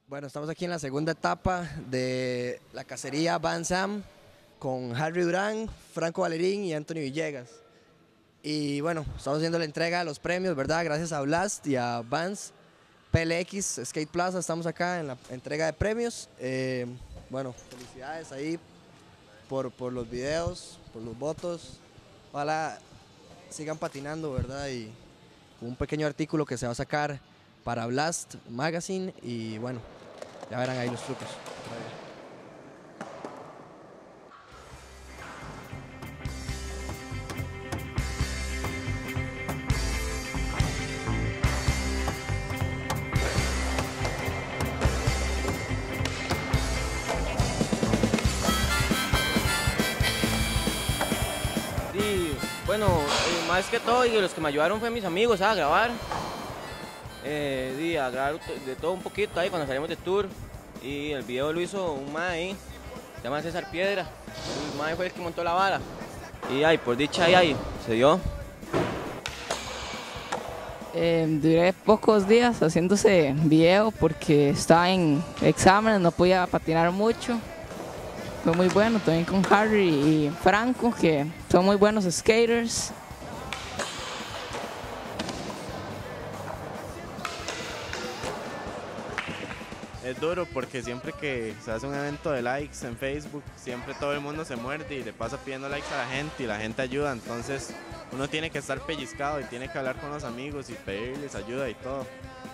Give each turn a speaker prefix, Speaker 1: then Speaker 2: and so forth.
Speaker 1: Bueno, estamos aquí en la segunda etapa de la cacería Van Sam con Harry Durán, Franco Valerín y Anthony Villegas. Y bueno, estamos haciendo la entrega de los premios, ¿verdad? Gracias a Blast y a Vans, PLX, Skate Plaza, estamos acá en la entrega de premios. Bueno, felicidades ahí por los videos, por los votos. Ojalá sigan patinando, ¿verdad? Y un pequeño artículo que se va a sacar para Blast Magazine y bueno, ya verán ahí los trucos.
Speaker 2: Y bueno, más que todo, y los que me ayudaron fue mis amigos a grabar. A grabar de todo un poquito ahí cuando salimos de tour. Y el video lo hizo un mae ahí, se llama César Piedra. El mae fue el que montó la vara. Y ahí, por dicha ahí, se dio.
Speaker 3: Duré pocos días haciéndose video porque estaba en exámenes, no podía patinar mucho. Fue muy bueno, también con Harry y Franco, que son muy buenos skaters.
Speaker 4: Es duro porque siempre que se hace un evento de likes en Facebook, siempre todo el mundo se muerde y le pasa pidiendo likes a la gente y la gente ayuda, entonces uno tiene que estar pellizcado y tiene que hablar con los amigos y pedirles ayuda y todo.